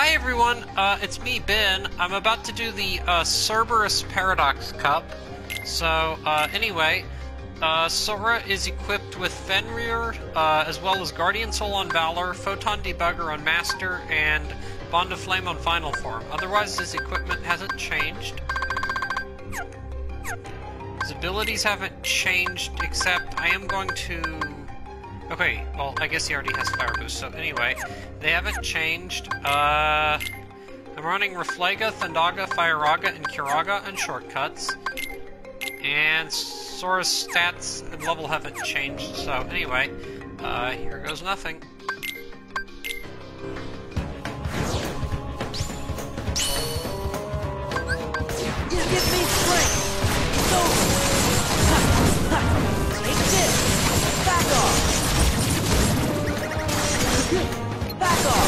Hi everyone, it's me, Ben. I'm about to do the Cerberus Paradox Cup. So, anyway, Sora is equipped with Fenrir, as well as Guardian Soul on Valor, Photon Debugger on Master, and Bond of Flame on Final Form. Otherwise, his equipment hasn't changed. His abilities haven't changed, except I am going to... Okay, well, I guess he already has Fire Boost, so anyway, they haven't changed. I'm running Reflaga, Thundaga, Firaga, and Kiraga and shortcuts. And Sora's stats and level haven't changed, so anyway, here goes nothing. You give me strength! It's over! Ha! Ha! Take this! Back off! Back off!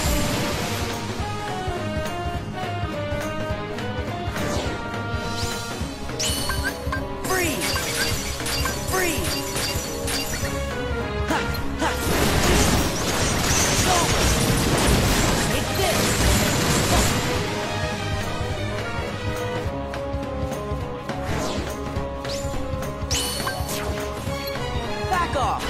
Freeze! Freeze! Ha! Ha! It's over! Take this! Back off!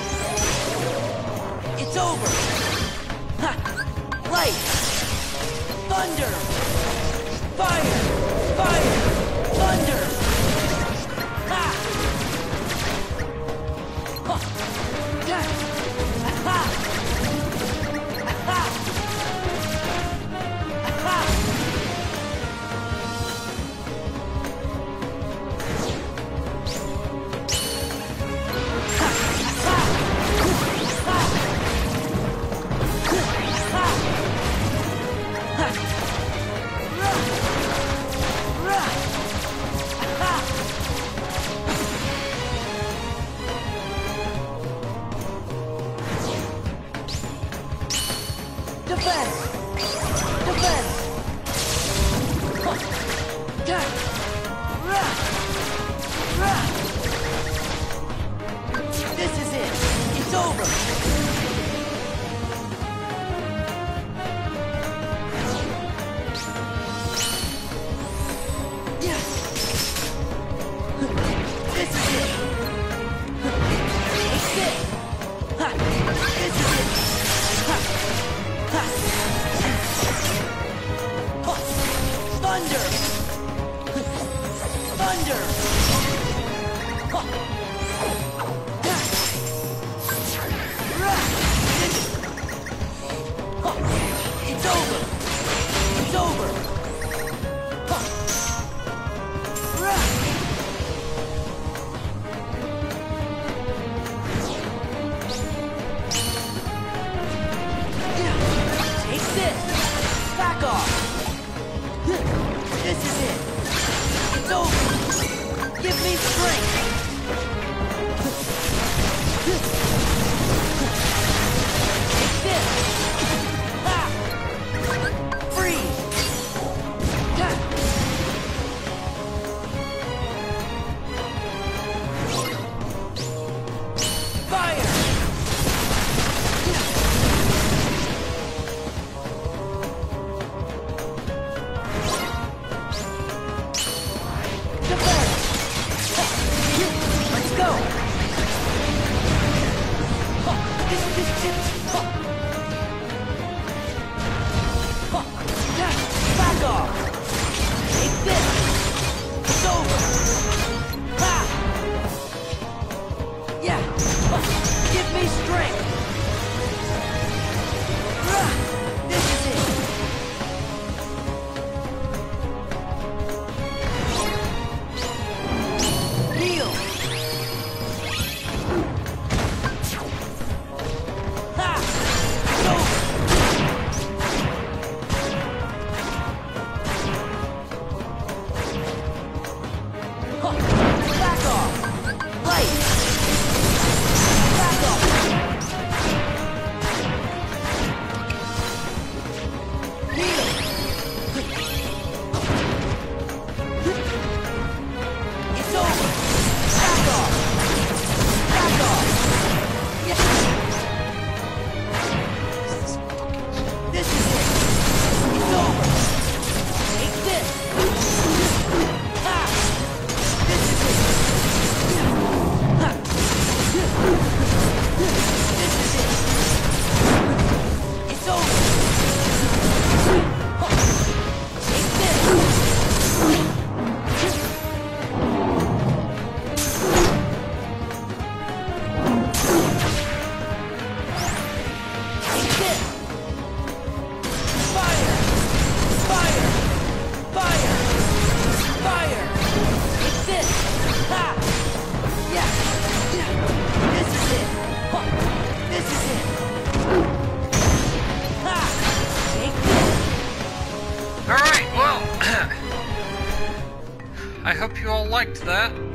It's over! Ha! Light! Thunder! Fire! Fire! Thunder! Ha! Ha! Ha! Ha! Ha! Ha! Defense! Defense! This is it! It's over! Yes! This is it! Take this! Ha! This is it! Ha! Ha! Ha! Thunder! Thunder! Ha! Ha! Ra! Ha! It's over! It's over! Ha! Ra! Take this! Back off! This is it! It's over! Give me strength! Take this! Ha! Freeze! Ha! Fire! liked that.